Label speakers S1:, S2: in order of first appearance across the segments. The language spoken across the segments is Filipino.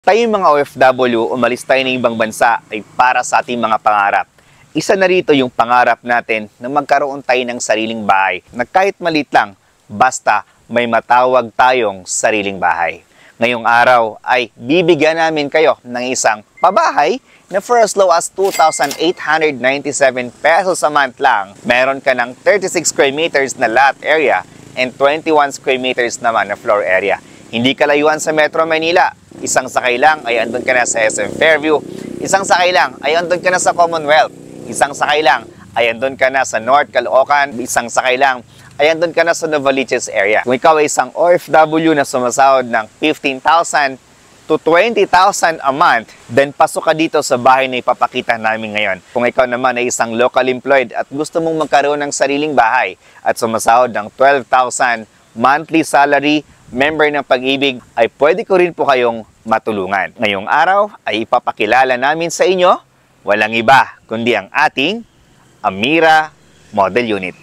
S1: Tayong mga OFW, umalis tayo ng ibang bansa ay para sa ating mga pangarap. Isa na rito yung pangarap natin na magkaroon tayo ng sariling bahay na kahit maliit lang, basta may matawag tayong sariling bahay. Ngayong araw ay bibigyan namin kayo ng isang pabahay na for as low as 2,897 pesos a month lang. Meron ka ng 36 square meters na lot area and 21 square meters naman na floor area. Hindi kalayuan sa Metro Manila. Isang sakay lang ay andun ka na sa SM Fairview. Isang sakay lang ay andun ka na sa Commonwealth. Isang sakay lang ay andun ka na sa North Caloocan. Isang sakay lang ay andun ka na sa Novaliches area. Kung ikaw ay isang OFW na sumasahod ng 15,000 to 20,000 a month, then pasok ka dito sa bahay na ipapakita namin ngayon. Kung ikaw naman ay isang local employed at gusto mong magkaroon ng sariling bahay at sumasahod ng 12,000 monthly salary, member ng Pag-ibig, ay pwede ko rin po kayong matulungan. Ngayong araw ay ipapakilala namin sa inyo, walang iba kundi ang ating Amira Model Unit.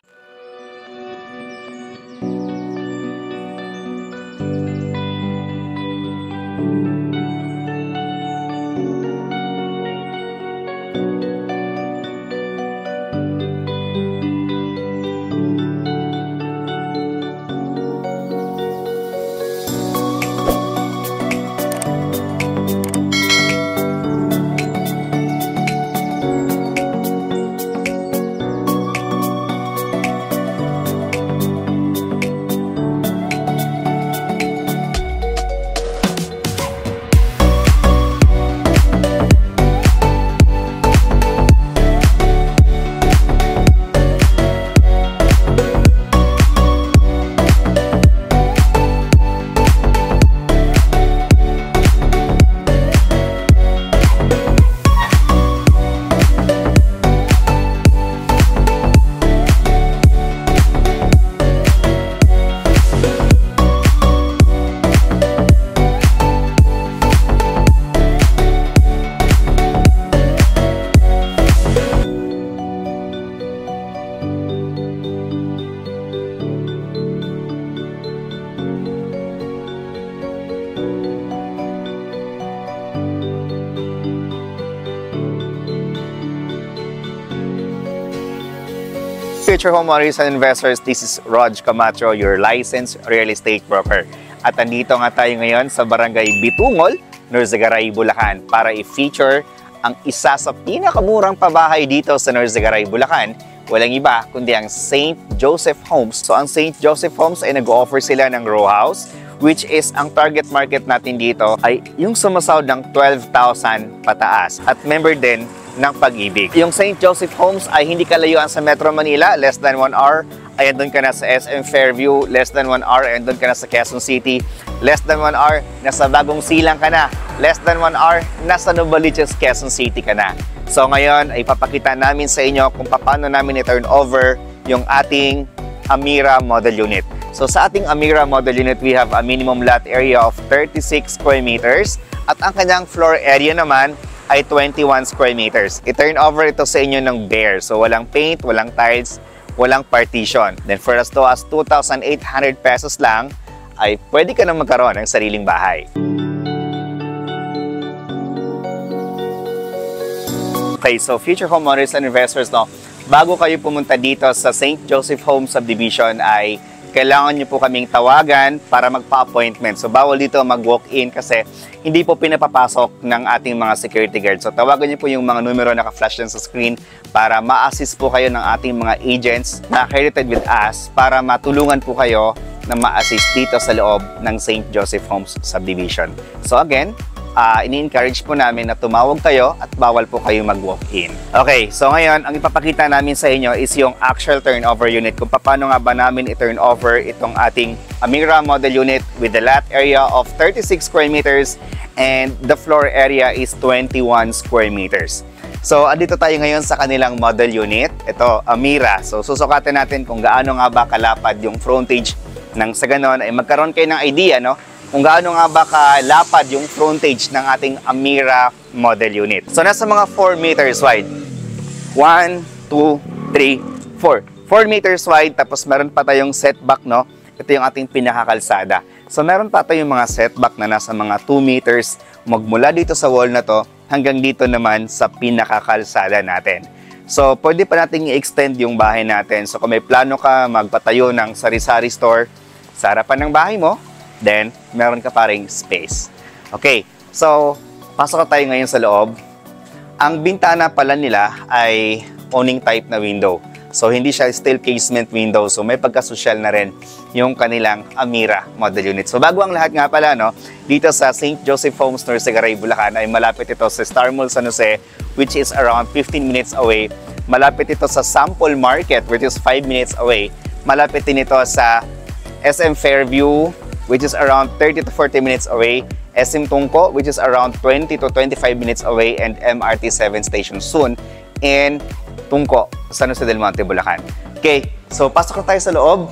S1: Future homeowners and investors, this is Rog Camacho, your licensed real estate broker. At andito nga tayo ngayon sa Barangay Bitungol, Norzagaray, Bulacan para i-feature ang isa sa pinakamurang pabahay dito sa Norzagaray, Bulacan. Walang iba kundi ang St. Joseph Homes. So ang St. Joseph Homes ay nag-offer sila ng row house, which is ang target market natin dito ay yung sumasahod ng 12,000 pataas at member din ng Pag-ibig. Yung St. Joseph Homes ay hindi kalayuan sa Metro Manila, less than 1 hour ay andun ka na sa SM Fairview, less than 1 hour ay andun ka na sa Quezon City, less than 1 hour nasa Bagong Silang ka na, less than 1 hour nasa Novaliches, Quezon City ka na. So ngayon ay papakita namin sa inyo kung paano namin i-turn over yung ating Amira Model Unit. So sa ating Amira Model Unit, we have a minimum lot area of 36 square meters at ang kanyang floor area naman ay 21 square meters. I-turn over ito sa inyo ng bare. So walang paint, walang tiles, walang partition. Then for as low as 2,800 pesos lang, ay pwede ka nang magkaroon ng sariling bahay. Okay, so future homeowners and investors, no, bago kayo pumunta dito sa St. Joseph Home Subdivision ay kailangan nyo po kaming tawagan para magpa-appointment. So bawal dito mag-walk-in kasi hindi po pinapapasok ng ating mga security guard. So tawagan nyo po yung mga numero na naka-flash din sa screen para ma-assist po kayo ng ating mga agents na accredited with us para matulungan po kayo na ma-assist dito sa loob ng St. Joseph Homes Subdivision. So again, ini-encourage po namin na tumawag kayo at bawal po kayo mag-walk-in. Okay, so ngayon, ang ipapakita namin sa inyo is yung actual turnover unit. Kung paano nga ba namin i-turn over itong ating Amira Model Unit with the lot area of 36 square meters and the floor area is 21 square meters. So, andito tayo ngayon sa kanilang model unit. Ito, Amira. So, susukatin natin kung gaano nga ba kalapad yung frontage nang sa ganon ay magkaroon kayo ng idea, no? Kung gaano nga ba kalapad yung frontage ng ating Amira Model Unit. So, nasa mga 4 meters wide. 1, 2, 3, 4. 4 meters wide, tapos meron pa tayong setback, no? Ito yung ating pinakakalsada. So meron pa tayong mga setback na nasa mga 2 meters magmula dito sa wall na to hanggang dito naman sa pinakakalsada natin. So pwede pa natin i-extend yung bahay natin. So kung may plano ka magpatayo ng sari-sari store sa harapan ng bahay mo, then meron ka pa ring space. Okay, so pasok na tayo ngayon sa loob. Ang bintana pala nila ay awning type na window. So, hindi siya steel casement window. So, may pagkasosyal na rin yung kanilang Amira model unit. So, bago ang lahat nga pala, no, dito sa St. Joseph Homes, Norsagaray, Bulacan, ay malapit ito sa Star Mall San Jose, which is around 15 minutes away. Malapit ito sa Sample Market, which is 5 minutes away. Malapit din ito sa SM Fairview, which is around 30 to 40 minutes away. SM Tungko, which is around 20 to 25 minutes away. And MRT 7 station soon in Tungko, San Jose del Monte, Bulacan. Okay, so pasok na tayo sa loob.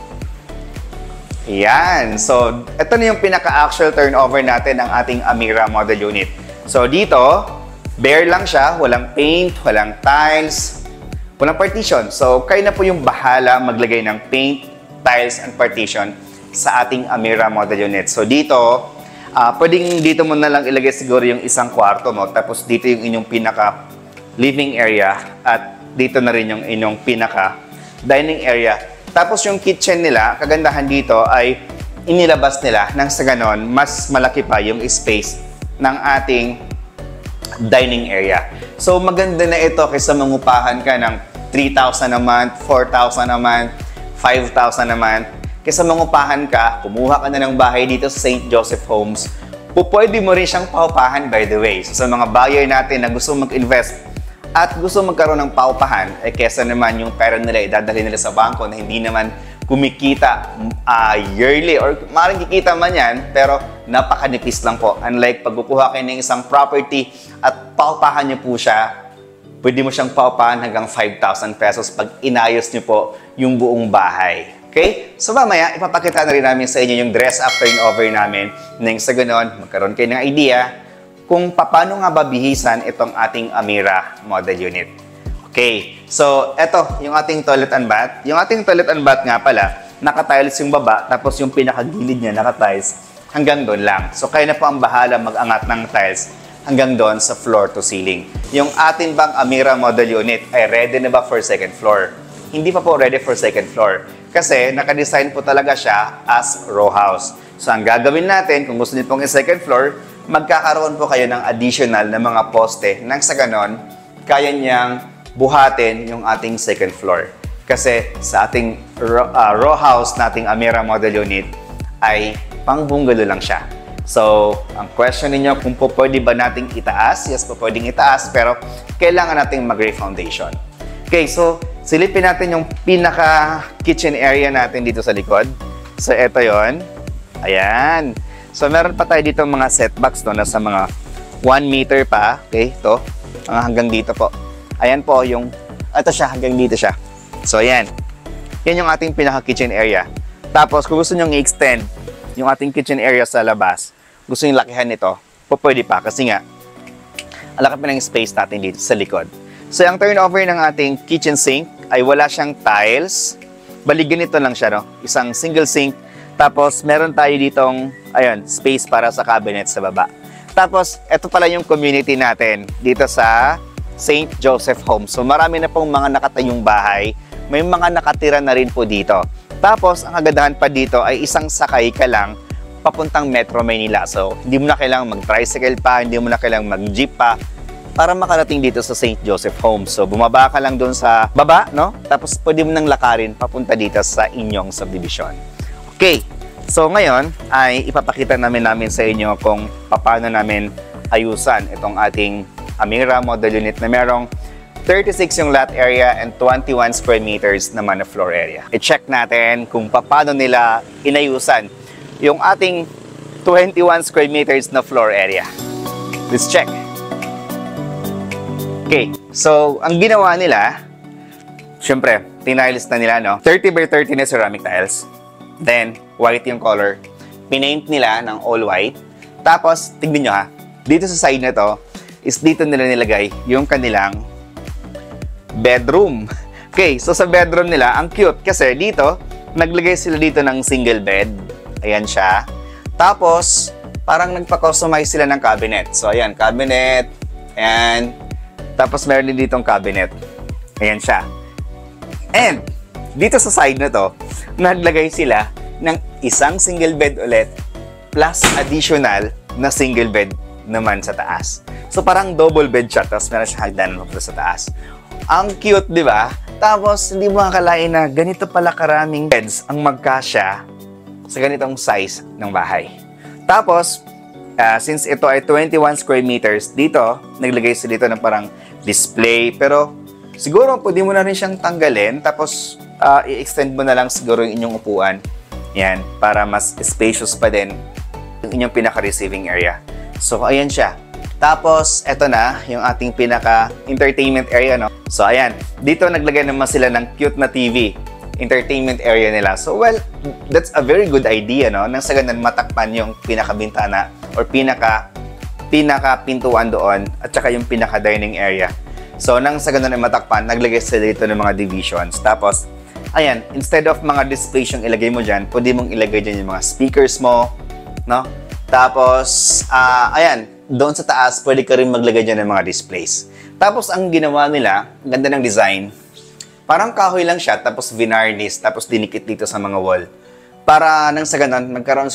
S1: Yan. So, ito na yung pinaka-actual turnover natin ng ating Amira model unit. So, dito, bare lang siya. Walang paint, walang tiles, walang partition. So, kayo na po yung bahala maglagay ng paint, tiles, and partition sa ating Amira model unit. So, dito, pwedeng dito mo na lang ilagay siguro yung isang kwarto mo. Tapos, dito yung inyong pinaka-living area at dito na rin yung inyong pinaka-dining area. Tapos yung kitchen nila, kagandahan dito ay inilabas nila nang sa ganon, mas malaki pa yung space ng ating dining area. So maganda na ito kaysa mangupahan ka ng 3,000 a month, 4,000 a month, 5,000 a month. Kaysa mangupahan ka, kumuha ka na ng bahay dito sa St. Joseph Homes, pwede mo rin siyang paupahan by the way. So sa mga buyer natin na gusto mag-invest at gusto magkaroon ng paupahan, kesa naman yung pera nila idadalhin nila sa bangko na hindi naman kumikita yearly or maaaring kikita man yan, pero napakanipis lang po. Unlike pag kukuha kayo ng isang property at paupahan niyo po siya, pwede mo siyang paupahan hanggang 5,000 pesos pag inayos niyo po yung buong bahay. Okay? So mamaya, ipapakita na rin namin sa inyo yung dress-up turnover namin nang sa ganon, magkaroon kayo ng idea kung paano nga ba bihisan itong ating Amira model unit. Okay, so eto yung ating toilet and bath. Yung ating toilet and bath nga pala, naka-tiles yung baba, tapos yung pinakagilid niya naka-tiles hanggang doon lang. So kayo na po ang bahala mag-angat ng tiles hanggang doon sa floor to ceiling. Yung ating bang Amira model unit ay ready na ba for second floor? Hindi pa po ready for second floor kasi naka-design po talaga siya as row house. So ang gagawin natin, kung gusto niyo pong second floor, magkakaroon po kayo ng additional na mga poste nang sa ganon, kaya niyang buhatin yung ating second floor. Kasi sa ating row house nating Amira model unit ay pang bungalow lang siya. So, ang question ninyo kung po pwede ba nating itaas? Yes po, pwedeng itaas, pero kailangan nating mag-re-foundation. Okay, so silipin natin yung pinaka-kitchen area natin dito sa likod. So, eto yon. Ayan. So, meron pa tayo dito mga setbacks no, nasa mga 1 meter pa. Okay, ito. Hanggang dito po. Ayan po yung, ito siya, hanggang dito siya. So, ayan. Yan yung ating pinaka-kitchen area. Tapos, kung gusto nyo i-extend yung ating kitchen area sa labas, gusto nyo lakihan nito, pwede pa. Kasi nga, ang laki pa ng space natin dito sa likod. So, ang turnover ng ating kitchen sink ay wala siyang tiles. Bali, ganito lang siya, no? Isang single sink. Tapos, meron tayo ditong, ayun, space para sa cabinet sa baba. Tapos, ito pala yung community natin dito sa St. Joseph Homes. So, marami na pong mga nakatayong bahay. May mga nakatira na rin po dito. Tapos, ang kagandahan pa dito ay isang sakay ka lang papuntang Metro Manila. So, hindi mo na kailangang mag-tricycle pa, hindi mo na kailangang mag-jeep pa para makarating dito sa St. Joseph Homes. So, bumaba ka lang doon sa baba, no? Tapos, pwede mo nang lakarin papunta dito sa inyong subdivision. Okay, so ngayon ay ipapakita namin sa inyo kung paano namin ayusan itong ating Amira model unit na merong 36 yung lot area and 21 square meters naman na floor area. I-check natin kung paano nila inayusan yung ating 21 square meters na floor area. Let's check. Okay, so ang ginawa nila, syempre, tiniles na nila, no? 30 by 30 na ceramic tiles. Then, white yung color. Pinaint nila ng all white. Tapos, tignan nyo ha. Dito sa side na to, is dito nila nilagay yung kanilang bedroom. Okay, so sa bedroom nila, ang cute. Kasi dito, naglagay sila dito ng single bed. Ayan siya. Tapos, parang nagpa-customize sila ng cabinet. So, ayan, cabinet. Ayan. Tapos, meron din ditong cabinet. Ayan siya. And, dito sa side na to, naglagay sila ng isang single bed ulit plus additional na single bed naman sa taas. So, parang double bed siya. Tapos, meron siya hagdanan sa taas. Ang cute, di ba? Tapos, hindi mo makakalain na ganito pala karaming beds ang magkasya sa ganitong size ng bahay. Tapos, since ito ay 21 square meters, dito, naglagay sila dito ng parang display. Pero, siguro, pwede mo na rin siyang tanggalin. Tapos, i-extend mo na lang siguro yung inyong upuan. Yan, para mas spacious pa din yung inyong pinaka-receiving area. So, ayan siya. Tapos, eto na, yung ating pinaka-entertainment area, no? So, ayan. Dito, naglagay naman sila ng cute na TV. Entertainment area nila. So, well, that's a very good idea, no? Nang sa ganun, matakpan yung pinaka-bintana or pinaka-pintuan doon at saka yung pinaka-dining area. So, nang sa ganun ay matakpan, naglagay sila dito ng mga divisions. Tapos, ayan, instead of mga displays yung ilagay mo dyan, pwede mong ilagay dyan yung mga speakers mo, no? Tapos, ayan, doon sa taas, pwede ka rin maglagay dyan ng mga displays. Tapos, ang ginawa nila, ganda ng design, parang kahoy lang siya, tapos vinarnish, tapos dinikit dito sa mga wall. Para nang sa ganun, nagkaroon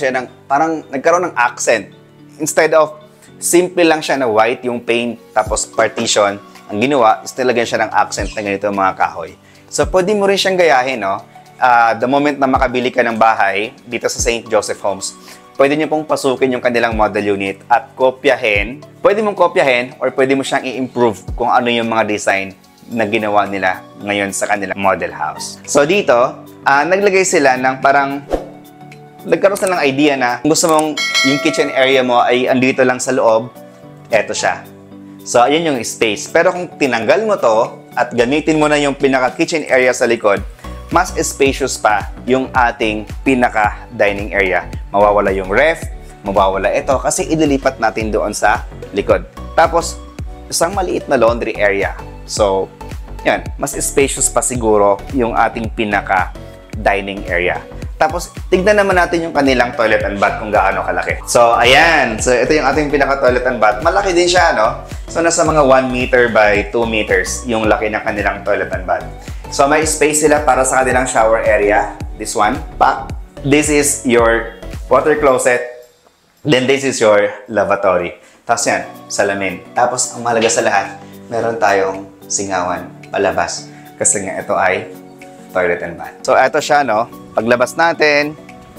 S1: ng accent. Instead of, simple lang siya na white, yung paint, tapos partition, ang ginawa, is nilagyan siya ng accent na ganito mga kahoy. So, pwede mo rin siyang gayahin, no? The moment na makabili ka ng bahay, dito sa St. Joseph Homes, pwede nyo pong pasukin yung kanilang model unit at kopyahin. Pwede mong kopyahin or pwede mo siyang i-improve kung ano yung mga design na ginawa nila ngayon sa kanilang model house. So dito, naglagay sila ng parang, nagkaroon sila ng idea na gusto mong yung kitchen area mo ay andito lang sa loob, eto siya. So ayun yung space. Pero kung tinanggal mo to at gamitin mo na yung pinaka-kitchen area sa likod, mas spacious pa yung ating pinaka-dining area. Mawawala yung ref, mawawala ito kasi ililipat natin doon sa likod. Tapos, isang maliit na laundry area. So, yan, mas spacious pa siguro yung ating pinaka-dining area. Tapos, tignan naman natin yung kanilang toilet and bath kung gaano kalaki. So, ayan. So, ito yung ating pinaka-toilet and bath. Malaki din siya, no? So, nasa mga 1 meter by 2 meters yung laki ng kanilang toilet and bath. So, may space sila para sa kanilang shower area. This one. This is your water closet. Then, this is your lavatory. Tapos yan, salamin. Tapos, ang mahalaga sa lahat, meron tayong singawan palabas. Kasi nga, ito ay toilet and bath. So, ito siya, no? Paglabas natin,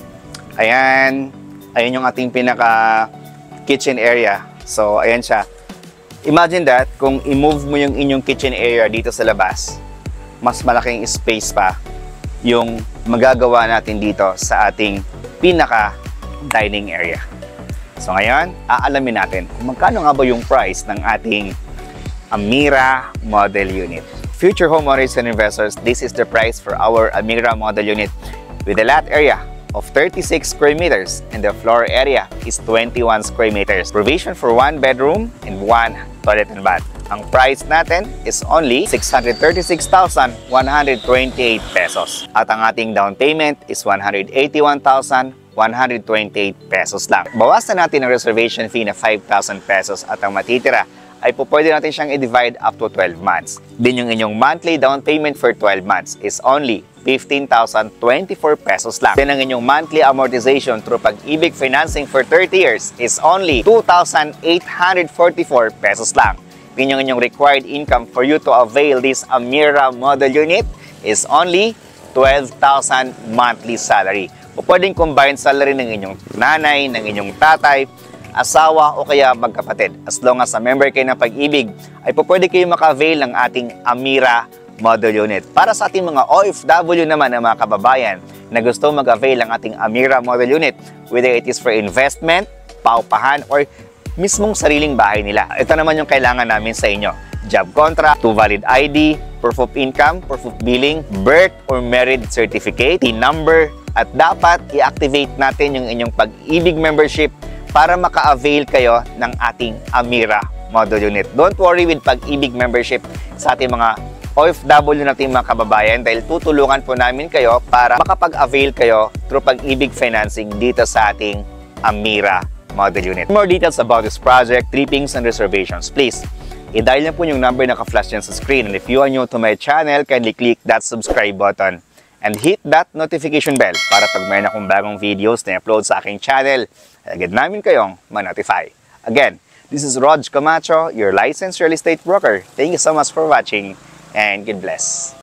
S1: ayan. Ayan yung ating pinaka-kitchen area. So, ayan siya. Imagine that, kung i-move mo yung inyong kitchen area dito sa labas, mas malaking space pa yung magagawa natin dito sa ating pinaka-dining area. So ngayon, aalamin natin kung magkano nga ba yung price ng ating Amira Model Unit. Future homeowners and investors, this is the price for our Amira Model Unit with a lot area of 36 square meters and the floor area is 21 square meters. Provision for 1 bedroom and 1 toilet and bath. Ang price natin is only 636,128 pesos. At ang ating down payment is 181,128 pesos lang. Bawasan natin ang reservation fee na 5,000 pesos at ang matitira ay pwede natin siyang i-divide up to 12 months. Din yung inyong monthly down payment for 12 months is only 15,024 pesos lang. Then ang inyong monthly amortization through Pag-ibig Financing for 30 years is only 2,844 pesos lang. Then yung inyong required income for you to avail this Amira Model Unit is only 12,000 monthly salary. O pwedeng combined salary ng inyong nanay, ng inyong tatay, asawa o kaya magkapatid. As long as a member kayo ng Pag-ibig, ay pwede kayo maka-avail ng ating Amira Model Unit. Para sa ating mga OFW naman na mga kababayan na gusto mag-avail ng ating Amira Model Unit, whether it is for investment, paupahan, or mismong sariling bahay nila. Ito naman yung kailangan namin sa inyo. Job contract, 2 valid ID, proof of income, proof of billing, birth or marriage certificate, PIN number, at dapat i-activate natin yung inyong Pag-ibig membership para maka-avail kayo ng ating Amira Model Unit. Don't worry with Pag-ibig membership sa ating mga OFW nating mga kababayan dahil tutulungan po namin kayo para makapag-avail kayo through Pag-ibig Financing dito sa ating Amira Model Unit. For more details about this project, trippings, and reservations, please, i-dial na po yung number na ka-flash dyan sa screen. And if you are new to my channel, kindly click that subscribe button and hit that notification bell para pag mayroon akong bagong videos na upload sa aking channel, agad namin kayong ma-notify. Again, this is Rog Camacho, your licensed real estate broker. Thank you so much for watching and God bless.